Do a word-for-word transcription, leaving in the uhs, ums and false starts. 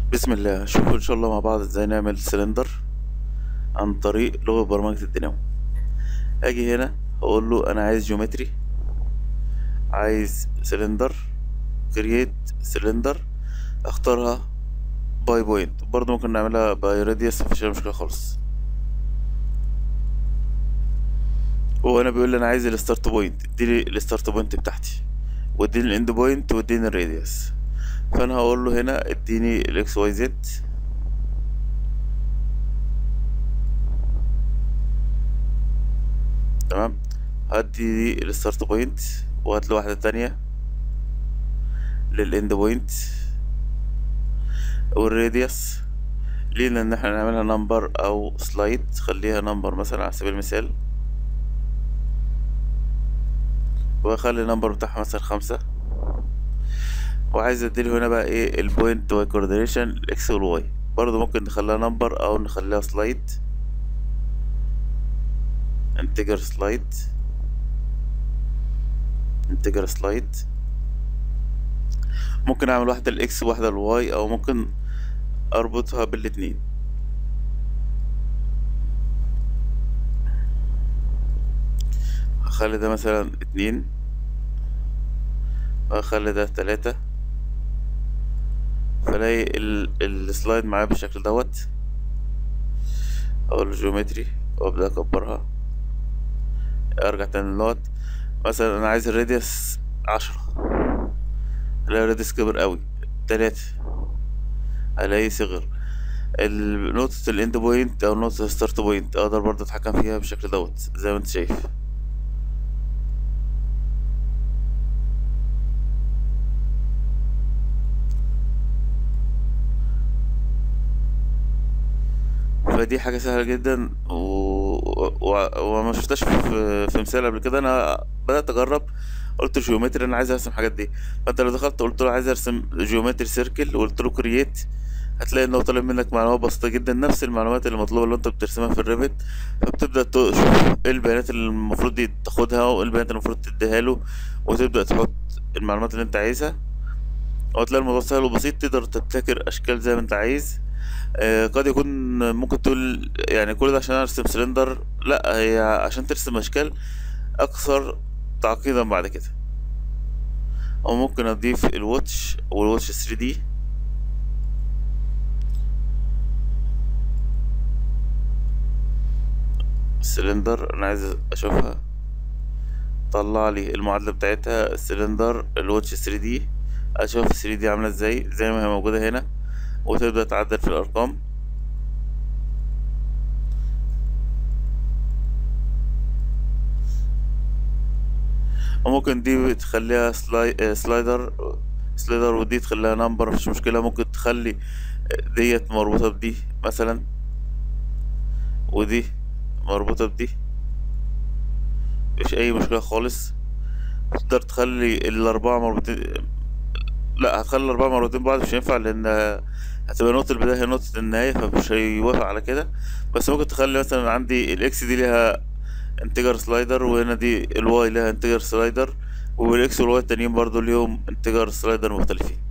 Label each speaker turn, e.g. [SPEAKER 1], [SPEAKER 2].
[SPEAKER 1] بسم الله. شوفوا ان شاء الله مع بعض ازاي نعمل سلندر عن طريق لغة برمجة الدينامو. اجي هنا اقول له انا عايز جيومتري، عايز سلندر، كرييت سلندر، اختارها باي بوينت. برضه ممكن نعملها باي راديوس، مفيش أي مشكلة خالص. وهنا بيقول لي انا عايز الستارت بوينت، اديني الستارت بوينت بتاعتي، واديني الاند بوينت، واديني الراديوس. فانا هقول له هنا اديني الاكس واي زد، تمام. هدي دي الستارت بوينت، وهات له واحدة تانية للاند بوينت والراديوس. ليه؟ لان احنا نعملها نمبر او سلايد. خليها نمبر مثلا على سبيل المثال، واخلي النمبر بتاعها مثلا خمسة. وعايز اديله هنا بقى ايه البوينت واي كوردينيشن الاكس والواي. برضه ممكن نخليها نمبر او نخليها سلايد، انتجر سلايد، انتجر سلايد. ممكن اعمل واحدة الاكس وواحدة الواي، او ممكن اربطها بالاتنين. هخلي ده مثلا اتنين، وهخلي ده تلاتة. فلاقي ال- السلايد معايا بالشكل دوت. اقول جيومتري وابدا اكبرها. ارجع تاني للنقط. مثلا انا عايز الراديوس عشرة، الاقي الراديوس كبر قوي. تلاتة، الاقيه صغر. ال- نقطة الاند بوينت او نقطة الستارت بوينت اقدر برضه اتحكم فيها بالشكل دوت زي ما انت شايف. فدي حاجة سهلة جدا و... و... وما شفتهاش في... في مثال قبل كده. انا بدأت اجرب، قلت جيومتري انا عايز ارسم الحاجات دي. فانت لو دخلت قلت له عايز ارسم جيومتري سيركل وقلت له كرييت، هتلاقي انه طالب منك معلومات بسيطة جدا، نفس المعلومات اللي مطلوبة اللي انت بترسمها في الريفت. فبتبدأ تشوف ايه البيانات اللي المفروض دي تاخدها، وايه البيانات اللي المفروض تديها له، وتبدأ تحط المعلومات اللي انت عايزها. وهتلاقي الموضوع سهل وبسيط، تقدر تبتكر اشكال زي ما انت عايز. آه، قد يكون ممكن تقول يعني كل ده عشان ارسم سلندر. لا، هي عشان ترسم اشكال اكثر تعقيدا بعد كده. او ممكن اضيف الواتش والواتش ثري دي. السلندر انا عايز اشوفها، طلع لي المعادله بتاعتها. السلندر الواتش ثري دي، اشوف ثري دي عامله ازاي زي ما هي موجوده هنا، وتبدا تعدل في الارقام. وممكن دي تخليها سلاي... آه، سلايدر سلايدر، ودي تخليها نمبر، مفيش مشكله. ممكن تخلي ديت مربوطه بدي مثلا، ودي مربوطه بدي، مفيش اي مشكله خالص. تقدر تخلي الاربعه مربوطين. لا، هتخلي الاربعه مربوطين ببعض مش هينفع، لان هتبقى نقطه البدايه هي نقطه النهايه، فمش هيوافق على كده. بس ممكن تخلي مثلا عندي الاكس دي ليها انتجر سلايدر، وهنا دي الواي ليها انتجر سلايدر، والاكس والواي التانيين برضو ليهم انتجر سلايدر مختلفين.